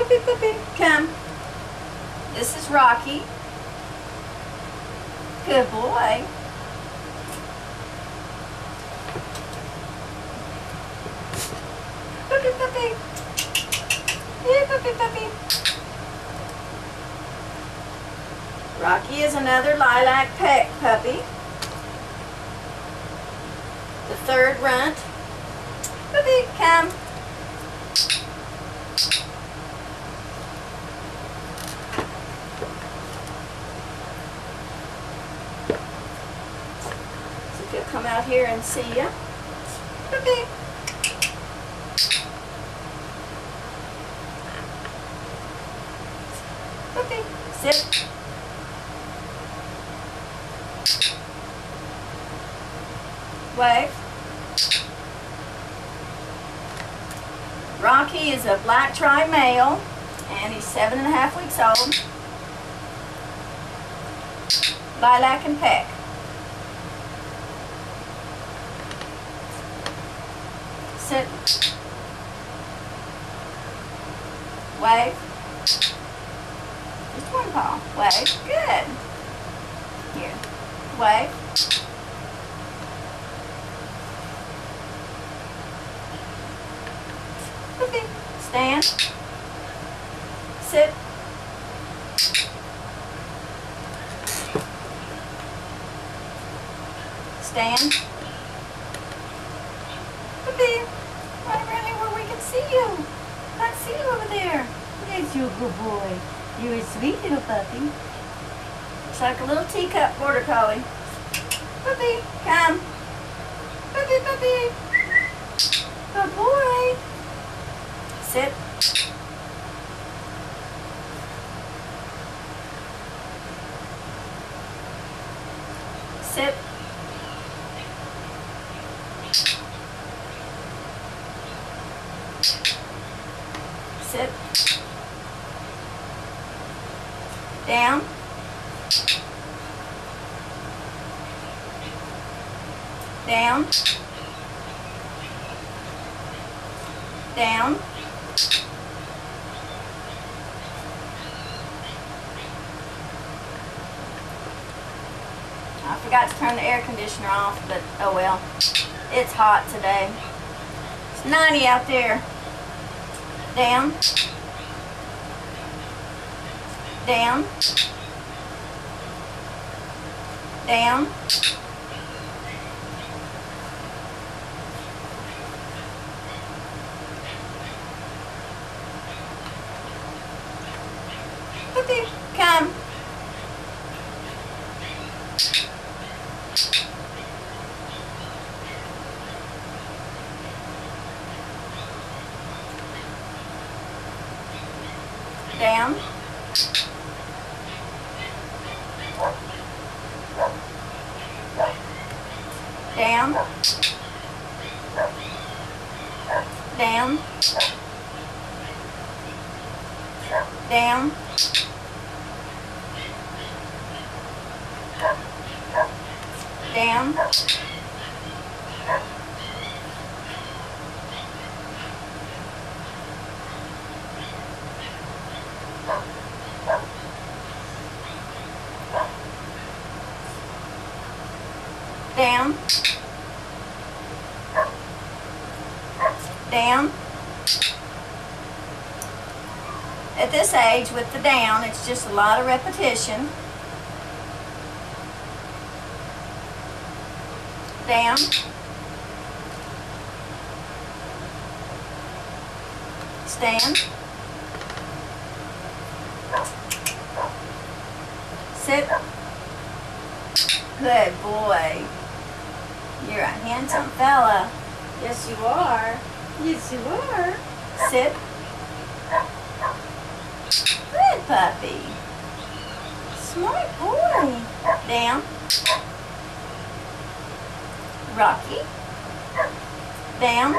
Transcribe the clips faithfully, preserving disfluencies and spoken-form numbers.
Puppy, puppy, come. This is Rocky. Good boy. Puppy, puppy. Hey, puppy, puppy. Rocky is another lilac peck puppy. The third runt. Puppy, come. So if you'll come out here and see ya. Puppy. Puppy, sit. Wave. Rocky is a black tri male and he's seven and a half weeks old. Lilac and peck. Sit. Wave. Just one paw. Wave. Good. Here. Wave. Puppy. Stand. Sit. Stand. Puppy. Right around here where we can see you. I see you over there. Yes, you're a good boy. You're a sweet little puppy. Looks like a little teacup border collie. Puppy, come. Puppy, puppy. Good boy. Sit. Sit. Sit. Down. Down. Down. I forgot to turn the air conditioner off, but oh well. It's hot today. It's ninety out there. Down. Down. Down. Puppy, come. Down. Down. Down. Down. Down. Down. Down. At this age, with the down, it's just a lot of repetition. Down. Stand. Sit. Good boy. You're a handsome fella. Yes, you are. Yes, you are. Sit. Good puppy. Smart boy. Down. Rocky. Down.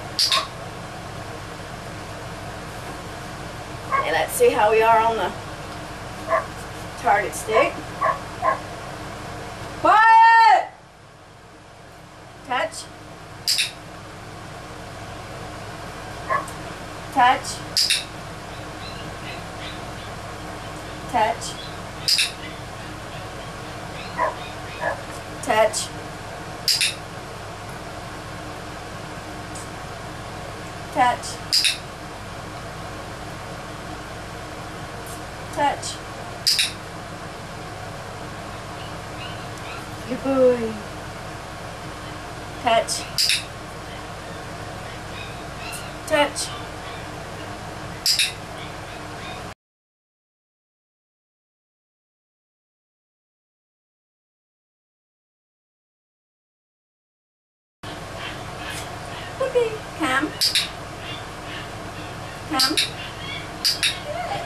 And let's see how we are on the target stick. Quiet! Touch. Touch. Touch. Touch. Touch. Touch. Good boy. Touch. Touch. Okay, come. Come. Good.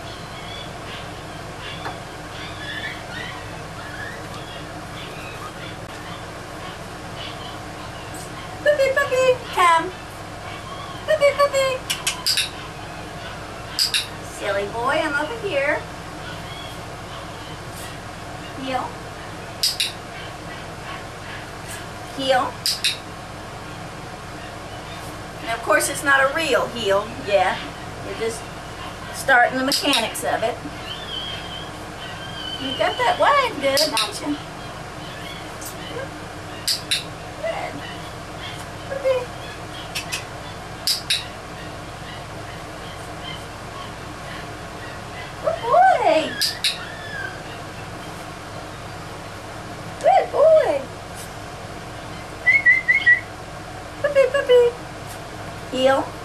Puppy, puppy, come. Puppy, puppy. Silly boy, I'm over here. Heel. Heel. And of course it's not a real heel, yeah. You're just starting the mechanics of it. You got that wide good, don't you? Good. Okay. Good boy. Good boy. Puppy, puppy. Heel.